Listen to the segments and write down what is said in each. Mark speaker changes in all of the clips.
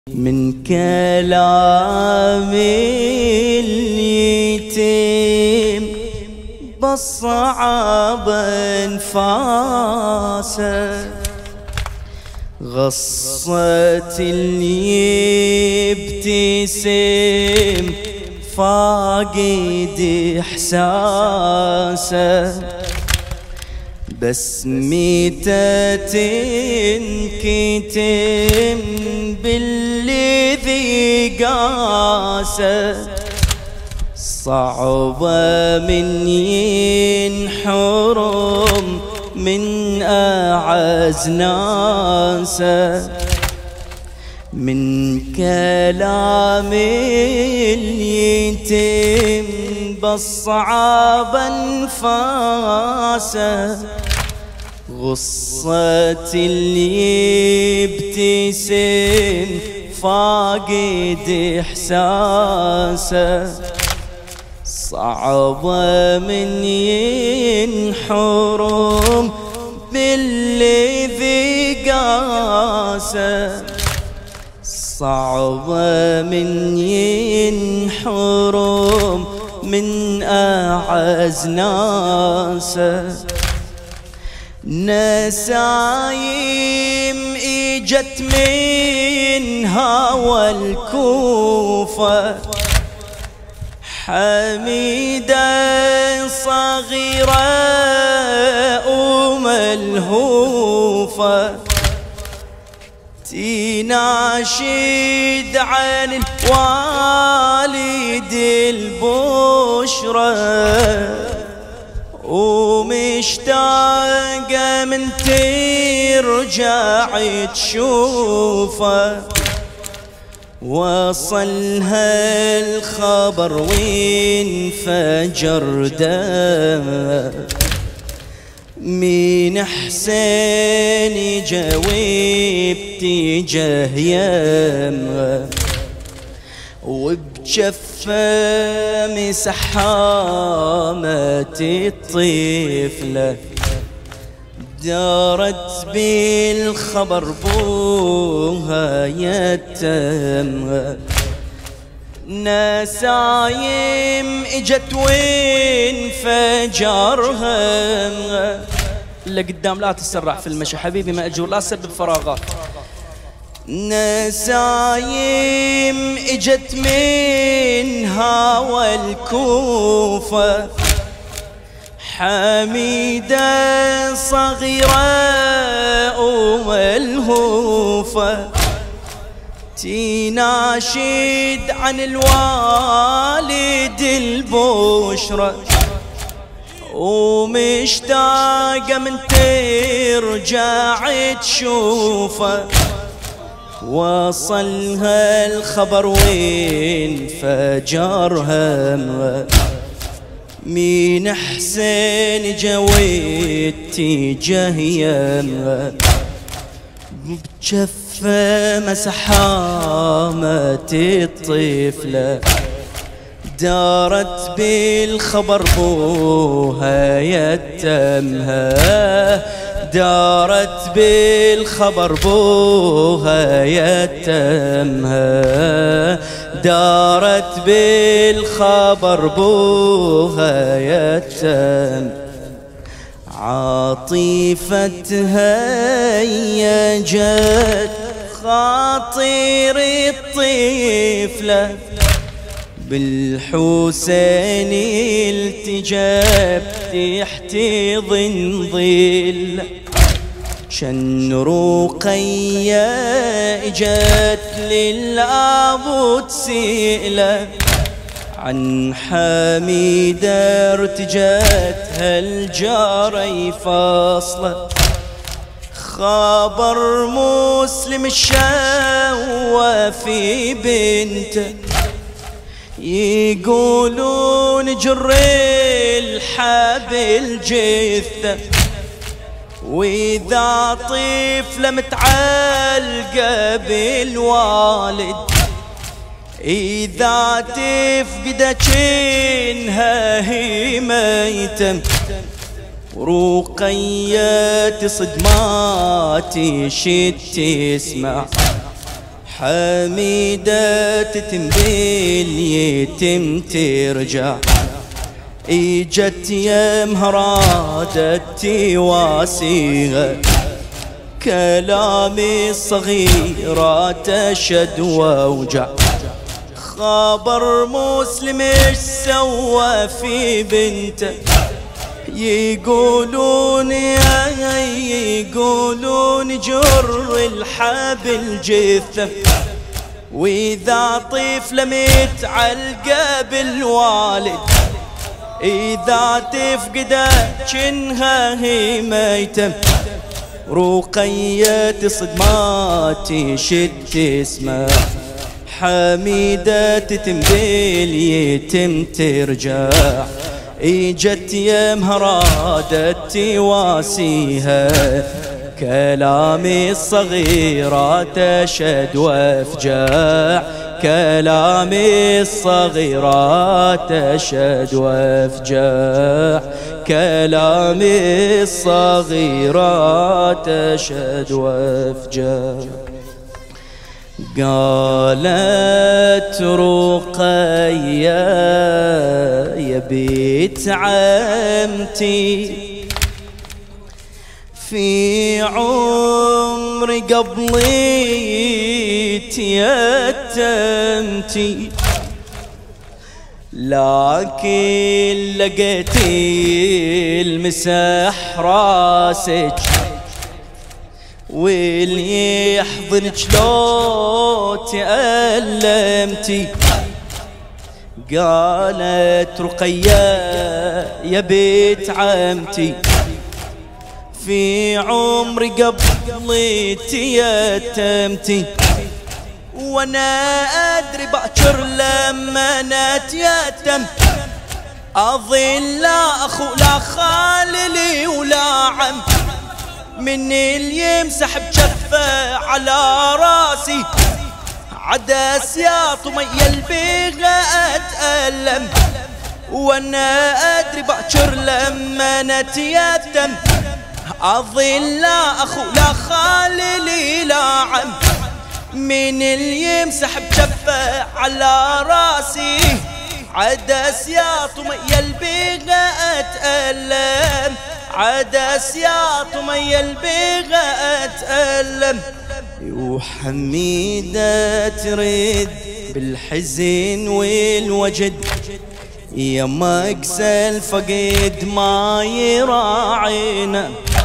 Speaker 1: من كلام اليتيم بالصعب انفاسه، غصة اللي يبتسم فاقد احساسه، بسميته تنكتم بالذي قاسه، صعبة من ينحرم من أعز ناسه. من كلام اليتيم بالصعب انفاسه، غصة اللي يبتسم فاقد احساسه، صعبة من ينحرم بالذي قاسه، صعبة من ينحرم من أعز ناسه. نسايم اجت من هوى الكوفة، حميدة صغيرة وملهوفة، تناشد عن الوالد البشرى، ومشتاقة من ترجع تشوفه. وصلها الخبر وانفجر دمه، من حسين جاوبت جاه يمه، وبجفه مسح حامت الطفله، دارت بالخبر بوها يتم. نسايم اجت وانفجرها، لقدام لا تسرع في المشي حبيبي مأجور، لا تسبب فراغات. نسايم اجت من هوى الكوفة، حميدة صغيرة وملهوفة، تناشد عن الوالد البشرى، ومشتاقة من ترجع تشوفه. وصلها الخبر وانفجر همه، من حسين جويت تجاه يمه، بجفه مسح حامت الطفله، دارت بالخبر بوها يتمها، دارت بالخبر بوها يتمها، دارت بالخبر بوها يتم. عاطفتها هيجت خاطر الطفلة، بالحسين التجاب تحتضن ظل، شن رقية اجت للأبو تسئله، عن حميدة ارتجت هالجاري فاصله، خبر مسلم الشوى في بنته، يقولون جر الحبل جثة، وإذا طفلة متعلقة بالوالد، إذا تفقد كنها هي ميتة، ورقية صدمات شت تسمع، حميدة تتم باليتم ترجع، اجت يمها رادت تواسيها، كلامي الصغيرة تشد ووجع. خبر مسلم ايش سوى في بنته، يقولون جر الحبل جثة، واذا طفلة متعلقة بالوالد، اذا تفقده جنها هي ميتة. رقية صدمات شد اسمه، حميدة تتم باليتم ترجع، اجت يمها رادت تواسيها، كلامي الصغيرة تشد وافجع، كلامي الصغيرة تشد وافجع، كلامي الصغيرة تشد وافجع. قالت رقية يا بيت عمتي، في عمري قبلي تيتمتي، لكن لقيتي المسح راسك، واللي يحضنك لو تألمتي. قالت رقية يا بيت عمتي، في عمري قبلي تيتمتي، وانا ادري باكر لما نتيتم اظل لا اخو لا خالي ولا عم، من اللي يمسح بجفه على راسي، عدس يا طمي البيغة اتألم، وانا ادري باكر لما نتيتم اظل لا اخو لا خالي لا عم، من اللي يمسح بجفه على راسي، عدس يا طمي البيغة اتألم، عدس يا طمي البيغة اتألم. وحميدة ترد بالحزن والوجد، يا مقسى الفقد ما يراعينا،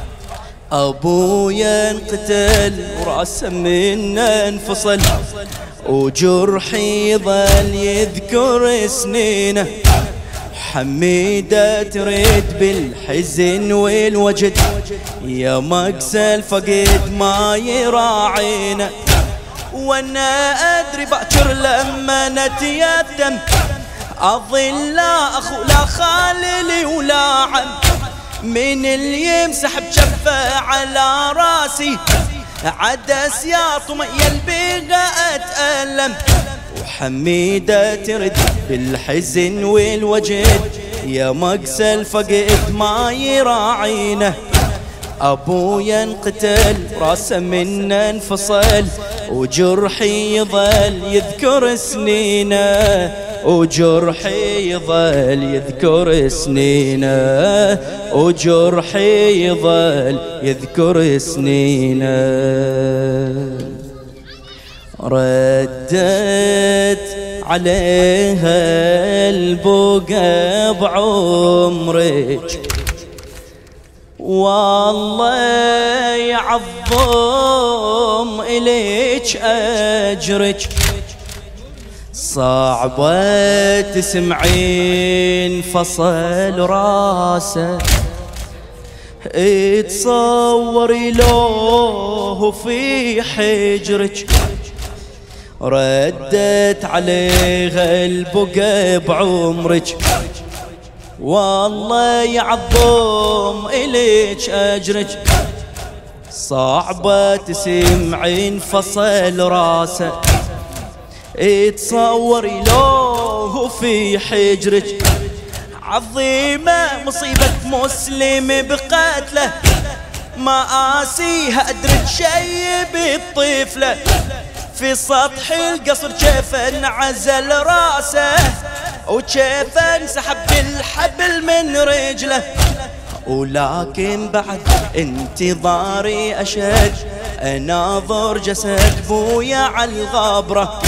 Speaker 1: ابويا انقتل وراسه منا انفصل، وجرحي ظل يذكر سنينه. حميدة ترد بالحزن والوجد، يا مقسى الفقد ما يراعينا، وانا ادري باكر لما نتيتم اظل لا اخو لا خالي ولا عم، من اللي يمسح بجفه على راسي، عدس يا طمي البيغة اتألم. وحميدة ترد بالحزن والوجد، يا مقسى الفقد ما يراعينا، ابويا انقتل راسه منا انفصل، وجرحي يظل يذكر سنينه، وجرحي يظل يذكر سنينه، وجرحي يظل يذكر سنينه. ردت عليها البقى بعمرك، والله يعظم إليك أجرك، صعبة تسمعين فصل راسه، اتصوري له في حجرك. ردت عليها البقى بعمرك، والله يعظم إليك أجرك، صعبة تسمعين فصل راسه، اتصوري له في حجرك. عظيمة مصيبة مسلم بقتله، ما آسيها أدرك شي بالطفلة، في سطح القصر كيف عزل راسه وكيف انسحب بالحبل من رجله. ولكن بعد انتظاري أشد أناظر جسد بويا على الغابرة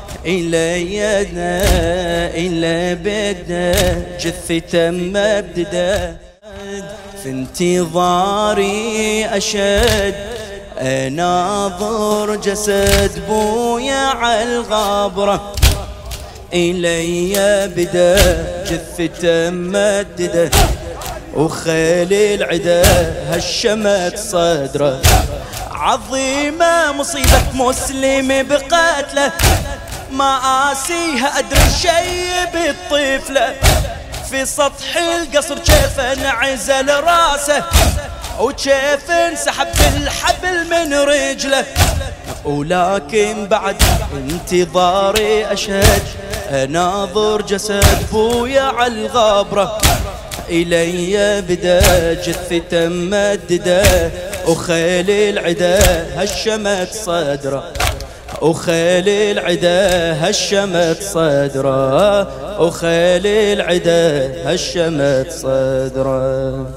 Speaker 1: إلى بده جثته مبدده. في انتظاري أشد أناظر جسد بويا على الغابرة إلي بدا جثته ممدده. وخيل العدا هشمت صدره عظيمة مصيبة مسلم بقتله. ما آسيها أدري شي بالطفلة في سطح القصر كيف انعزل راسه وكيف انسحب بالحبل من رجله. ولكن بعد انتظاري أشد أناظر جسد بويا على الغابرة إلي بدا جثته ممدده. وخيل العدا هشمت صدره وخيل العدا هشمت صدره وخيل العدا هشمت صدره.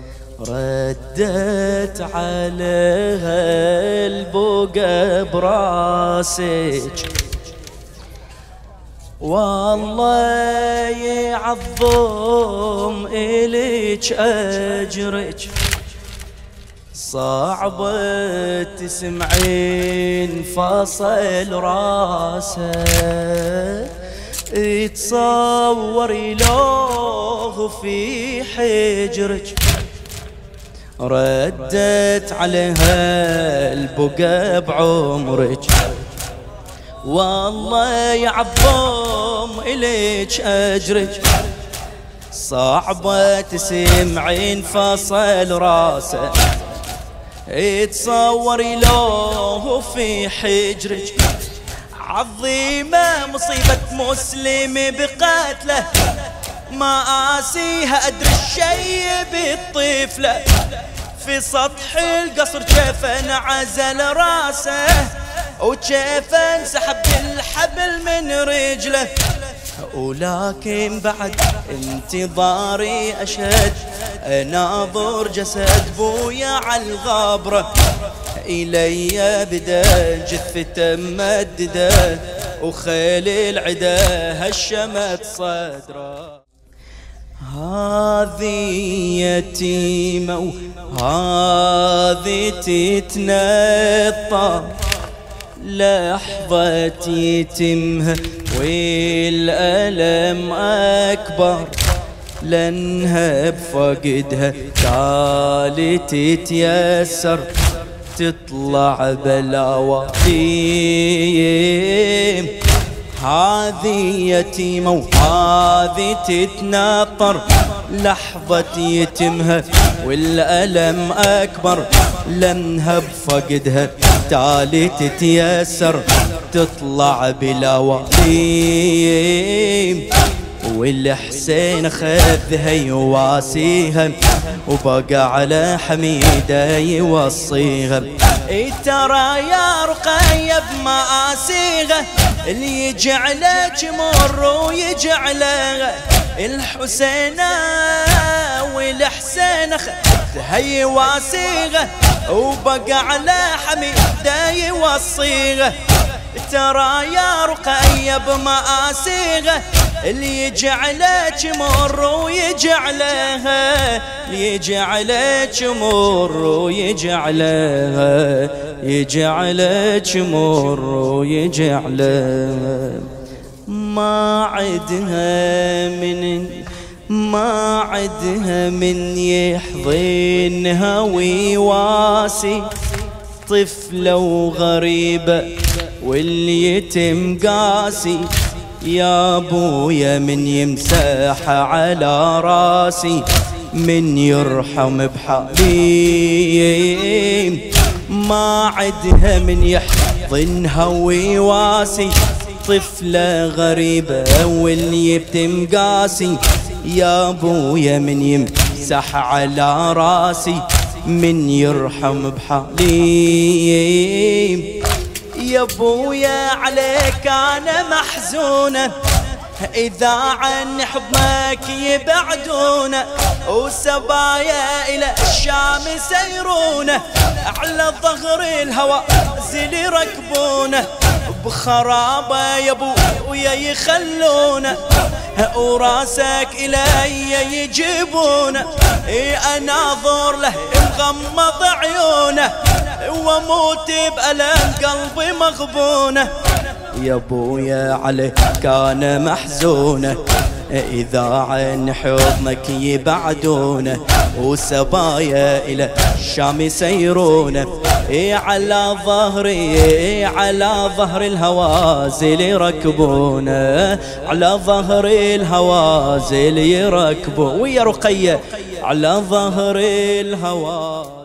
Speaker 1: ردت عليها البقى براسك والله يعظم إليك أجرك. صعبة تسمعين فصل راسه تصوري له في حجرك. ردت عليها البقى بعمرك والله يعظم إليك أجرك. صعبة تسمعين فصل راسه تصوري له في حجرك. عظيمة مصيبة مسلم بقتله ما آسيها أدري الشي بالطفلة في سطح القصر كيف انعزل راسه وكيف انسحب بالحبل من رجله. ولكن بعد انتظاري أشد أناظر جسد بويا على الغابرة إلي بدا جثته ممدده. وخيل العدا هشمت صدره. هذه يتيمة وهذه تتنطى لحظة يتمها والألم أكبر لأنها بفقدها تالي تتيسر تطلع بلاواتيم. هذه يتيمة وهذه تتنطر لحظة يتمها والألم أكبر لأنها بفقدها تالي تتيسر تطلع بلاواتيم. والحسين خذها يواسيها وبقى على حميدة يوصيها. ترى يا رقية بمآسيها اللي يجعلك مر ويجعلها الحسين والحسين خذها يواسيها وبقى على حميدة يوصيها. ترى يا رقية بمآسيها اللي يجعلك مر ويجعلها يجعلك مر ويجعلها يجعلك مر ويجعلها. ما عدها من يحضنها ويواسي طفلة وغريبة واليتم قاسي. يا ابويا من يمسح على راسي من يرحم بحالي. ما عدها من يحضنها ويواسي طفلة غريبة واليتم قاسي. يا ابويا من يمسح على راسي من يرحم بحالي. يا ابويا عليك انا محزونة، إذا عن حضنك يبعدونه، وسبايا إلى الشام يسيرونه، على ظهر الهوى زل يركبونه، بخرابة يا ابويا يخلونه، وراسك إلي يجيبونه، أناظر له مغمض عيونه، واموت بألم قلبي مغبونه. يا ابويا عليك كان محزونه، إذا عن حضنك يبعدونه، وسبايا إلى الشام يسيرونه، على ظهري على ظهر الهوازل يركبونه، على ظهر الهوازل يركبون. ويا رقية على ظهر الهوازل